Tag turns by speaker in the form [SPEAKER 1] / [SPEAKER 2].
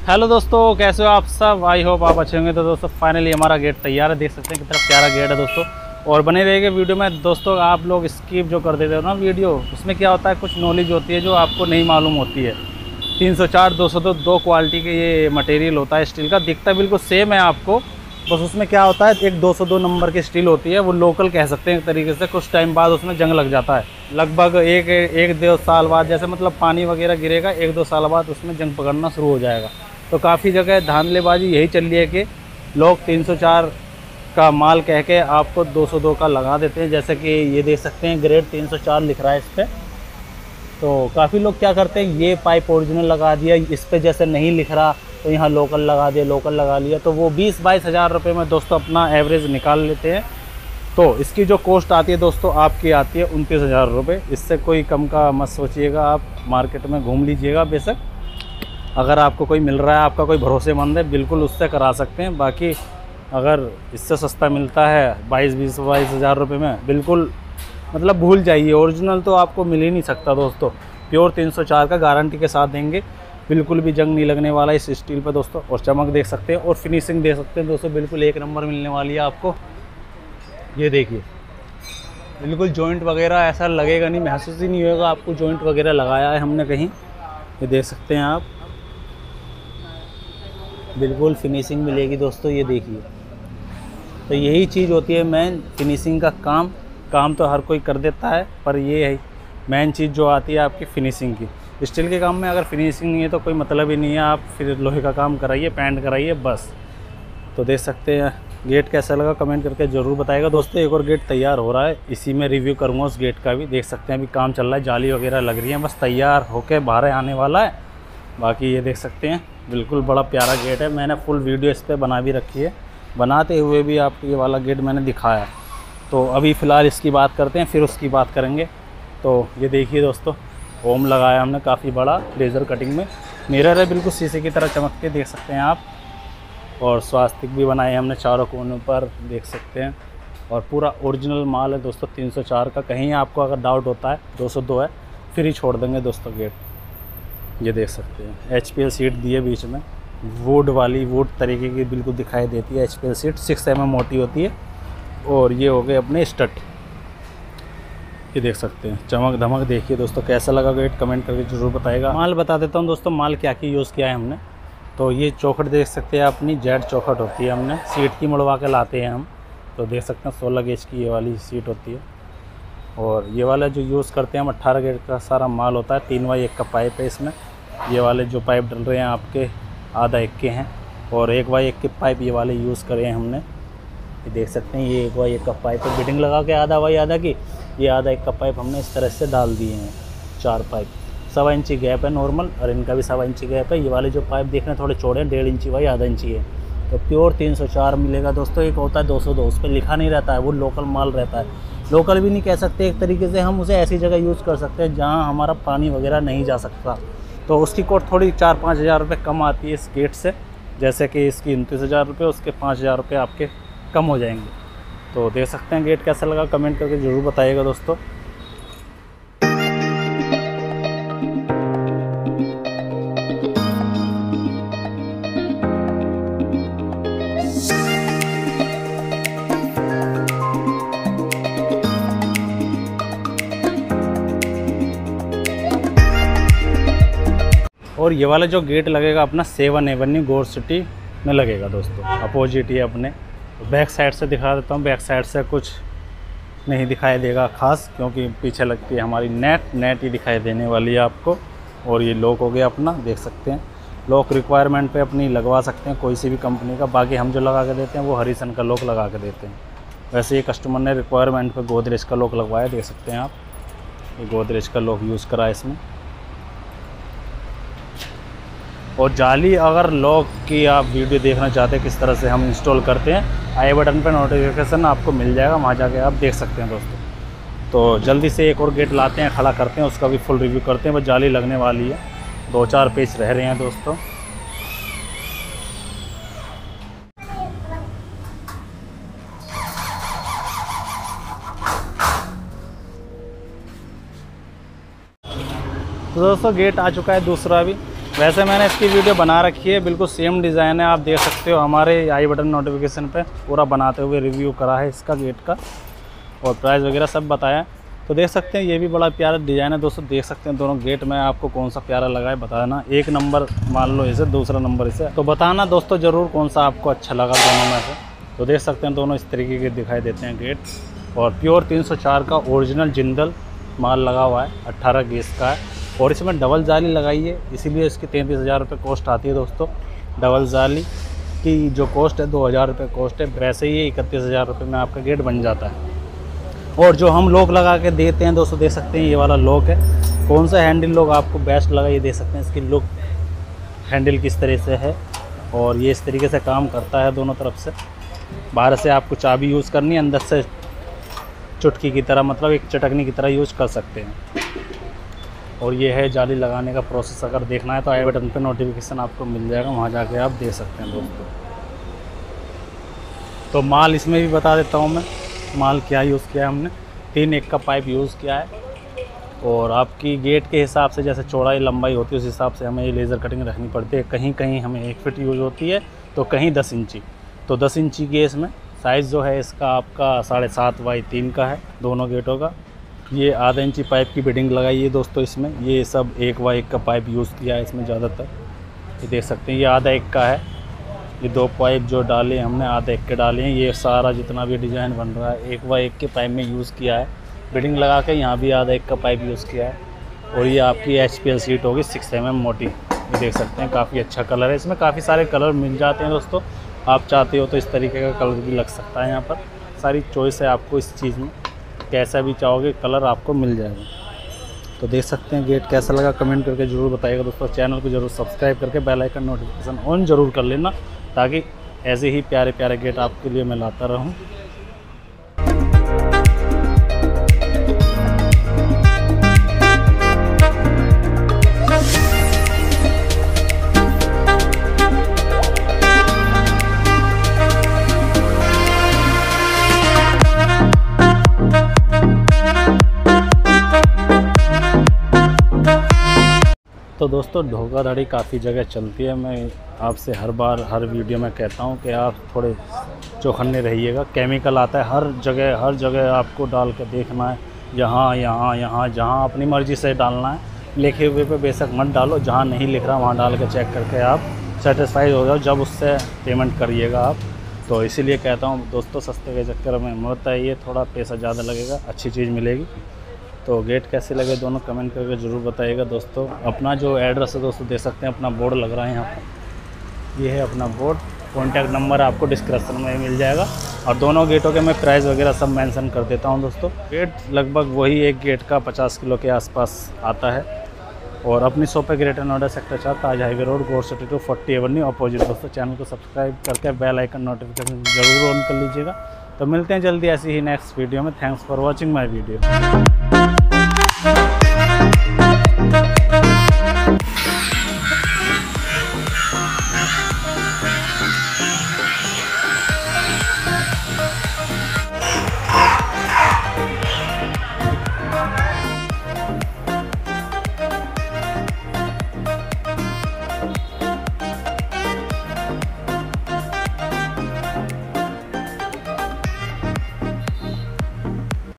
[SPEAKER 1] Hello दोस्तों, कैसे हो आप सब। आई होप आप अच्छे होंगे। तो दोस्तों फाइनली हमारा गेट तैयार है, देख सकते हैं कितना प्यारा गेट है दोस्तों। और बने रहेंगे वीडियो में दोस्तों। आप लोग स्किप जो कर देते हो ना वीडियो, उसमें क्या होता है, कुछ नॉलेज होती है जो आपको नहीं मालूम होती है। 304 202 दो क्वालिटी के ये मटेरियल होता है स्टील का, दिखता बिल्कुल सेम है आपको। बस उसमें क्या होता है, एक 202 नंबर की स्टील होती है, वो लोकल कह सकते हैं एक तरीके से। कुछ टाइम बाद उसमें जंग लग जाता है, लगभग एक दो साल बाद, जैसे मतलब पानी वगैरह गिरेगा 1-2 साल बाद उसमें जंग पकड़ना शुरू हो जाएगा। तो काफ़ी जगह धांधलेबाजी यही चल रही है कि लोग 304 का माल कह के आपको 202 का लगा देते हैं। जैसे कि ये देख सकते हैं ग्रेड 304 लिख रहा है इस पर। तो काफ़ी लोग क्या करते हैं, ये पाइप ओरिजिनल लगा दिया, इस पर जैसे नहीं लिख रहा तो यहाँ लोकल लगा दिया, लोकल लगा लिया, तो वो 20-22 हज़ार रुपये में दोस्तों अपना एवरेज निकाल लेते हैं। तो इसकी जो कॉस्ट आती है दोस्तों, आपकी आती है 29,000 रुपये। इससे कोई कम का मत सोचिएगा, आप मार्केट में घूम लीजिएगा। बेशक अगर आपको कोई मिल रहा है, आपका कोई भरोसेमंद है, बिल्कुल उससे करा सकते हैं। बाकी अगर इससे सस्ता मिलता है 22 हज़ार रुपये में, बिल्कुल मतलब भूल जाइए। ओरिजिनल तो आपको मिल ही नहीं सकता दोस्तों। प्योर 304 का गारंटी के साथ देंगे, बिल्कुल भी जंग नहीं लगने वाला इस स्टील पर दोस्तों। और चमक देख सकते हैं और फिनिशिंग देख सकते हैं दोस्तों, बिल्कुल एक नंबर मिलने वाली है आपको। ये देखिए, बिल्कुल जॉइंट वगैरह ऐसा लगेगा नहीं, महसूस ही नहीं होगा आपको जॉइंट वगैरह लगाया है हमने कहीं। ये देख सकते हैं आप, बिल्कुल फिनिशिंग मिलेगी दोस्तों। ये देखिए, तो यही चीज़ होती है मेन, फिनिशिंग का काम तो हर कोई कर देता है, पर ये है मेन चीज़ जो आती है आपकी फिनिशिंग की। स्टील के काम में अगर फिनिशिंग नहीं है तो कोई मतलब ही नहीं है। आप फिर लोहे का काम कराइए, पेंट कराइए, बस। तो देख सकते हैं गेट कैसा लगा, कमेंट करके ज़रूर बताइएगा दोस्तों। एक और गेट तैयार हो रहा है, इसी में रिव्यू करूँगा उस गेट का भी। देख सकते हैं अभी काम चल रहा है, जाली वगैरह लग रही है, बस तैयार होकर बाहर आने वाला है। बाकी ये देख सकते हैं बिल्कुल बड़ा प्यारा गेट है। मैंने फुल वीडियो इस पर बना भी रखी है, बनाते हुए भी आपको ये वाला गेट मैंने दिखाया। तो अभी फ़िलहाल इसकी बात करते हैं, फिर उसकी बात करेंगे। तो ये देखिए दोस्तों, ओम लगाया हमने काफ़ी बड़ा लेज़र कटिंग में। मिरर है बिल्कुल शीशे की तरह चमकते, देख सकते हैं आप। और स्वास्तिक भी बनाए हमने चारों कोनों पर, देख सकते हैं। और पूरा ओरिजिनल माल है दोस्तों 304 का। कहीं आपको अगर डाउट होता है 202 है, फिर ही छोड़ देंगे दोस्तों गेट। ये देख सकते हैं HPL सीट दी है बीच में, वुड वाली, वुड तरीके की बिल्कुल दिखाई देती है HPL सीट। 6 mm मोटी होती है। और ये हो गए अपने स्टड। ये देख सकते हैं चमक धमक। देखिए दोस्तों कैसा लगा गेट, कमेंट करके ज़रूर बताएगा। माल बता देता हूँ दोस्तों, माल क्या यूज़ किया है हमने। तो ये चौखट देख सकते हैं, अपनी जेड चौखट होती है, हमने सीट की मुड़वा के लाते हैं हम। तो देख सकते हैं 16 गेज की ये वाली सीट होती है। और ये वाला जो यूज़ करते हैं हम 18 गेज का सारा माल होता है। 3x1 का पाइप है इसमें। ये वाले जो पाइप डल रहे हैं आपके आधा 1 के हैं, और 1x1 के पाइप ये वाले यूज़ करे हैं हमने। ये देख सकते हैं, ये 1x1 का पाइप है, बिडिंग लगा के आधा बाई आधा की। ये आधा 1 का पाइप हमने इस तरह से डाल दिए हैं। 4 पाइप, 1.25 इंची गैप है नॉर्मल, और इनका भी 1.25 इंची गैप है। ये वाले जो पाइप देखने थोड़े चौड़े हैं, 1.5 इंची बाई आधा इंची है। तो प्योर 304 मिलेगा दोस्तों। एक होता है 202, उस पर लिखा नहीं रहता है, वो लोकल माल रहता है। लोकल भी नहीं कह सकते, एक तरीके से हम उसे ऐसी जगह यूज़ कर सकते हैं जहाँ हमारा पानी वगैरह नहीं जा सकता। तो उसकी कॉस्ट थोड़ी 4-5 हज़ार रुपये कम आती है इस गेट से। जैसे कि इसकी 29,000 रुपये, उसके 5,000 रुपये आपके कम हो जाएंगे। तो देख सकते हैं गेट कैसा लगा, कमेंट करके ज़रूर बताइएगा दोस्तों। और ये वाला जो गेट लगेगा अपना 7 एवेन्यू गौर सिटी में लगेगा दोस्तों, अपोजिट ही अपने। बैक साइड से दिखा देता हूँ। बैक साइड से कुछ नहीं दिखाई देगा खास, क्योंकि पीछे लगती है हमारी नेट ही दिखाई देने वाली है आपको। और ये लॉक हो गया अपना, देख सकते हैं। लॉक रिक्वायरमेंट पे अपनी लगवा सकते हैं कोई सी भी कंपनी का। बाकी हम जो लगा के देते हैं वो हरिसन का लॉक लगा के देते हैं। वैसे ये कस्टमर ने रिक्वायरमेंट पे गोदरेज का लॉक लगवाया, देख सकते हैं आप। ये गोदरेज का लॉक यूज़ करा है इसमें। और जाली अगर लॉक की आप वीडियो देखना चाहते हैं किस तरह से हम इंस्टॉल करते हैं, आई बटन पर नोटिफिकेशन आपको मिल जाएगा, वहाँ जाके आप देख सकते हैं दोस्तों। तो जल्दी से एक और गेट लाते हैं, खड़ा करते हैं, उसका भी फुल रिव्यू करते हैं। बस जाली लगने वाली है, 2-4 पेज रह रहे हैं दोस्तों। तो दोस्तों गेट आ चुका है दूसरा भी। वैसे मैंने इसकी वीडियो बना रखी है, बिल्कुल सेम डिज़ाइन है, आप देख सकते हो। हमारे आई बटन नोटिफिकेशन पे पूरा बनाते हुए रिव्यू करा है इसका गेट का, और प्राइस वगैरह सब बताया। तो देख सकते हैं ये भी बड़ा प्यारा डिज़ाइन है दोस्तों। देख सकते हैं दोनों गेट में आपको कौन सा प्यारा लगा है, बताना। एक नंबर मान लो इसे, दूसरा नंबर इसे, तो बताना दोस्तों ज़रूर कौन सा आपको अच्छा लगा दोनों में से। तो देख सकते हैं दोनों इस तरीके के दिखाई देते हैं गेट, और प्योर 304 का ओरिजिनल जिंदल माल लगा हुआ है, 18 गैस का है, और इसमें डबल जाली लगाई है, इसीलिए इसकी 33,000 रुपये कॉस्ट आती है दोस्तों। डबल जाली की जो कॉस्ट है 2,000 रुपये कॉस्ट है, वैसे ही 31,000 रुपये में आपका गेट बन जाता है। और जो हम लॉक लगा के देते हैं दोस्तों, देख सकते हैं ये वाला लॉक है। कौन सा हैंडल लॉक आपको बेस्ट लगा ये देख सकते हैं। इसकी लुक हैंडल किस तरह से है, और ये इस तरीके से काम करता है दोनों तरफ से। बाहर से आपको चाबी यूज़ करनी है, अंदर से चुटकी की तरह, मतलब एक चटकनी की तरह यूज़ कर सकते हैं। और ये है जाली लगाने का प्रोसेस। अगर देखना है तो आई बटन पे नोटिफिकेशन आपको मिल जाएगा, वहाँ जाके आप देख सकते हैं दोस्तों। तो माल इसमें भी बता देता हूँ मैं, माल क्या यूज़ किया है हमने। 3 का पाइप यूज़ किया है, और आपकी गेट के हिसाब से जैसे चौड़ाई लंबाई होती है उस हिसाब से हमें ये लेज़र कटिंग रखनी पड़ती है। कहीं कहीं हमें 1 फीट यूज़ होती है, तो कहीं 10 इंची। तो 10 इंची के इसमें साइज़ जो है इसका आपका 7.5 बाई 3 का है दोनों गेटों का। ये आधा इंची पाइप की फिटिंग लगाई है दोस्तों इसमें। ये सब 1 बाई 1 का पाइप यूज़ किया है इसमें ज़्यादातर। ये देख सकते हैं ये आधा 1 का है। ये 2 पाइप जो डाले हमने आधा 1 के डाले हैं। ये सारा जितना भी डिज़ाइन बन रहा है 1 बाई 1 के पाइप में यूज़ किया है। फिटिंग लगा के यहाँ भी आधा 1 का पाइप यूज़ किया है। और ये आपकी HPL सीट होगी 6 mm मोटी। ये देख सकते हैं काफ़ी अच्छा कलर है। इसमें काफ़ी सारे कलर मिल जाते हैं दोस्तों, आप चाहते हो तो इस तरीके का कलर भी लग सकता है। यहाँ पर सारी चॉइस है आपको इस चीज़ में, कैसा भी चाहोगे कलर आपको मिल जाएगा। तो देख सकते हैं गेट कैसा लगा कमेंट करके ज़रूर बताइएगा दोस्तों। चैनल को ज़रूर सब्सक्राइब करके बेल आइकन नोटिफिकेशन ऑन ज़रूर कर लेना, ताकि ऐसे ही प्यारे प्यारे गेट आपके लिए मैं लाता रहूँ। तो दोस्तों धोखाधड़ी काफ़ी जगह चलती है। मैं आपसे हर बार हर वीडियो में कहता हूं कि आप थोड़े चौकन्ने रहिएगा। केमिकल आता है हर जगह आपको डाल के देखना है, यहाँ जहाँ अपनी मर्ज़ी से डालना है। लिखे हुए पे बेशक मत डालो, जहाँ नहीं लिख रहा वहाँ डाल के चेक करके आप सेटिस्फाइड हो जाओ, जब उससे पेमेंट करिएगा आप। तो इसीलिए कहता हूँ दोस्तों, सस्ते के चक्कर में मत आइए, थोड़ा पैसा ज़्यादा लगेगा, अच्छी चीज़ मिलेगी। तो गेट कैसे लगे दोनों कमेंट करके ज़रूर बताइएगा दोस्तों। अपना जो एड्रेस है दोस्तों देख सकते हैं, अपना बोर्ड लग रहा है यहाँ पर। ये है अपना बोर्ड, कॉन्टैक्ट नंबर आपको डिस्क्रिप्शन में मिल जाएगा, और दोनों गेटों के मैं प्राइस वगैरह सब मेंशन कर देता हूँ दोस्तों। गेट लगभग वही एक गेट का 50 किलो के आसपास आता है। और अपनी शॉप है greater Noida sector 4 Taj highway road, Gaur city two 40 avenue opposite दोस्तों। चैनल को सब्सक्राइब करके बेल आइकन नोटिफिकेशन ज़रूर ऑन कर लीजिएगा। तो मिलते हैं जल्दी ऐसी ही नेक्स्ट वीडियो में। Thanks for watching my video.